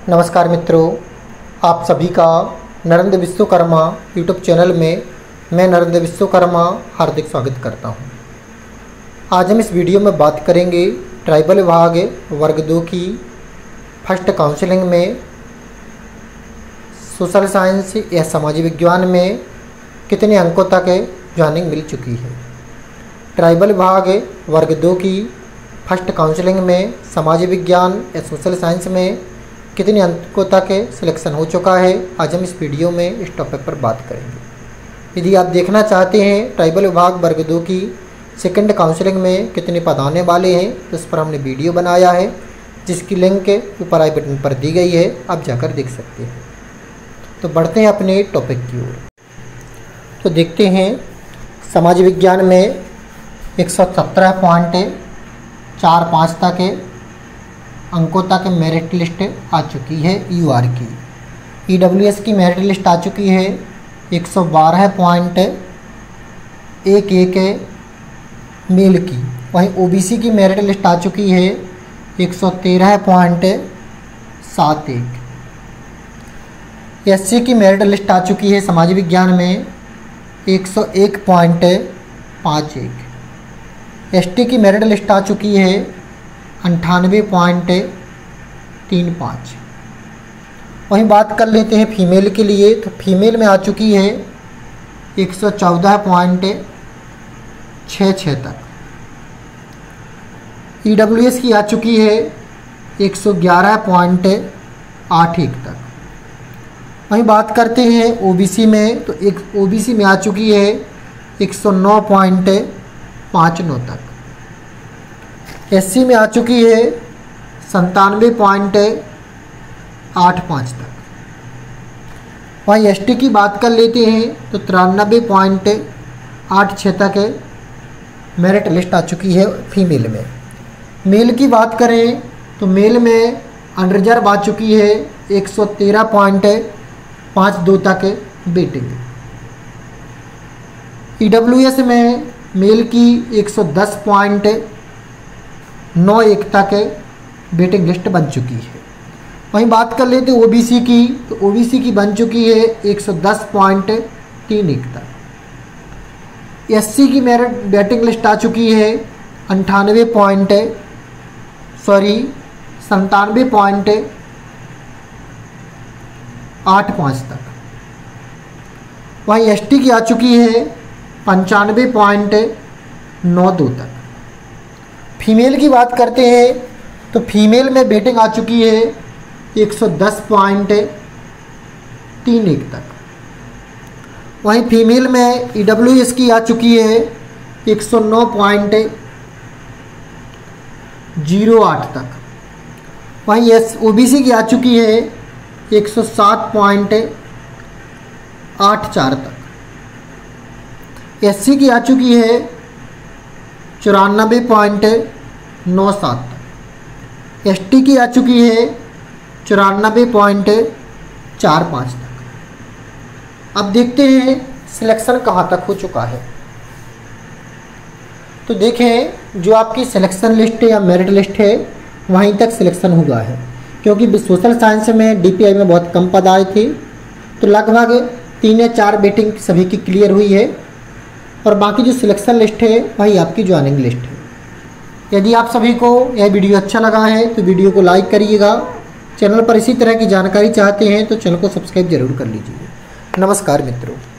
नमस्कार मित्रों, आप सभी का नरेंद्र विश्वकर्मा यूट्यूब चैनल में मैं नरेंद्र विश्वकर्मा हार्दिक स्वागत करता हूं। आज हम इस वीडियो में बात करेंगे ट्राइबल विभाग वर्ग 2 की फर्स्ट काउंसलिंग में सोशल साइंस या सामाजिक विज्ञान में कितने अंकों तक ज्वाइनिंग मिल चुकी है। ट्राइबल विभाग वर्ग 2 की फर्स्ट काउंसलिंग में सामाजिक विज्ञान या सोशल साइंस में कितने अंकों तक सिलेक्शन हो चुका है, आज हम इस वीडियो में इस टॉपिक पर बात करेंगे। यदि आप देखना चाहते हैं ट्राइबल विभाग वर्ग 2 की सेकंड काउंसलिंग में कितने पद आने वाले हैं, तो उस पर हमने वीडियो बनाया है जिसकी लिंक ऊपर आई बटन पर दी गई है, आप जाकर देख सकते हैं। तो बढ़ते हैं अपने टॉपिक की ओर। तो देखते हैं समाज विज्ञान में 117.45 तक अंकों तक मेरिट लिस्ट आ चुकी है यूआर की। ईडब्ल्यूएस की मेरिट लिस्ट आ चुकी है 112.11 मेल की। वहीं ओबीसी की मेरिट लिस्ट आ चुकी है 113.71। एससी की मेरिट लिस्ट आ चुकी है समाज विज्ञान में 101.51। एसटी की मेरिट लिस्ट आ चुकी है 98.35। वहीं बात कर लेते हैं फीमेल के लिए, तो फीमेल में आ चुकी है 114.66 तक। ईडब्ल्यूएस की आ चुकी है 111.81 तक। वहीं बात करते हैं ओबीसी में, तो एक ओबीसी में आ चुकी है 109.59 तक। एससी में आ चुकी है 97.85 तक। वहीं एसटी की बात कर लेते हैं तो 93.86 तक मेरिट लिस्ट आ चुकी है फीमेल में। मेल की बात करें तो मेल में अनरिजर्व आ चुकी है 113.52 तक वेटिंग। ईडब्ल्यूएस में मेल की 110.91 तक वेटिंग लिस्ट बन चुकी है। वहीं बात कर लेते हैं ओबीसी की, तो ओबीसी की बन चुकी है 110.31 तक। एससी की मेरिट वेटिंग लिस्ट आ चुकी है 97.85 तक। वहीं एसटी की आ चुकी है 95.92 तक। फीमेल की बात करते हैं तो फीमेल में वेटिंग आ चुकी है 110.31 तक। वहीं फीमेल में ईडब्ल्यूएस की आ चुकी है 109.08 तक। वहीं ओबीसी की आ चुकी है 107.84 तक। एससी की आ चुकी है 94.97 तक। एसटी की आ चुकी है 94.45 तक। अब देखते हैं सिलेक्शन कहाँ तक हो चुका है। तो देखें, जो आपकी सिलेक्शन लिस्ट या मेरिट लिस्ट है वहीं तक सिलेक्शन हुआ है, क्योंकि सोशल साइंस में डीपीआई में बहुत कम पद आए थे, तो लगभग 3 या 4 वेटिंग सभी की क्लियर हुई है और बाकी जो सिलेक्शन लिस्ट है वही आपकी ज्वाइनिंग लिस्ट है। यदि आप सभी को यह वीडियो अच्छा लगा है तो वीडियो को लाइक करिएगा। चैनल पर इसी तरह की जानकारी चाहते हैं तो चैनल को सब्सक्राइब जरूर कर लीजिए। नमस्कार मित्रों।